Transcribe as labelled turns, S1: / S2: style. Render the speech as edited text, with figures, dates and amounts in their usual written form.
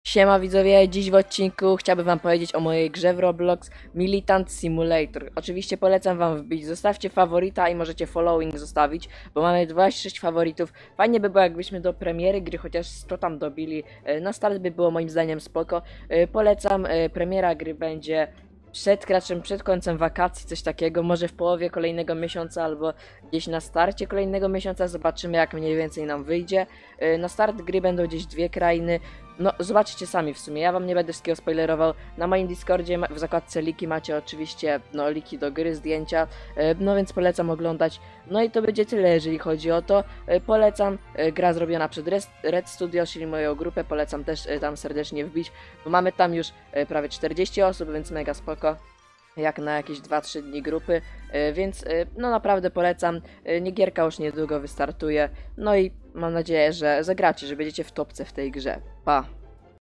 S1: Siema widzowie, dziś w odcinku chciałbym wam powiedzieć o mojej grze w Roblox Militant Simulator. Oczywiście polecam wam wbić, zostawcie faworyta i możecie following zostawić, bo mamy 26 faworytów. Fajnie by było jakbyśmy do premiery gry chociaż 100 tam dobili, na start by było moim zdaniem spoko. Polecam, premiera gry będzie przed końcem wakacji, coś takiego, może w połowie kolejnego miesiąca albo gdzieś na starcie kolejnego miesiąca, zobaczymy jak mniej więcej nam wyjdzie. Na start gry będą gdzieś dwie krainy. No, zobaczycie sami w sumie, ja wam nie będę wszystkiego spoilerował. Na moim Discordzie w zakładce liki macie oczywiście, no, liki do gry, zdjęcia, no więc polecam oglądać. No i to będzie tyle, jeżeli chodzi o to. Polecam, gra zrobiona przed Red Studio, czyli moją grupę, polecam też tam serdecznie wbić, bo mamy tam już prawie 40 osób, więc mega spoko. Jak na jakieś 2-3 dni grupy, więc no naprawdę polecam. Gierka już niedługo wystartuje, no i mam nadzieję, że zagracie, że będziecie w topce w tej grze. Pa!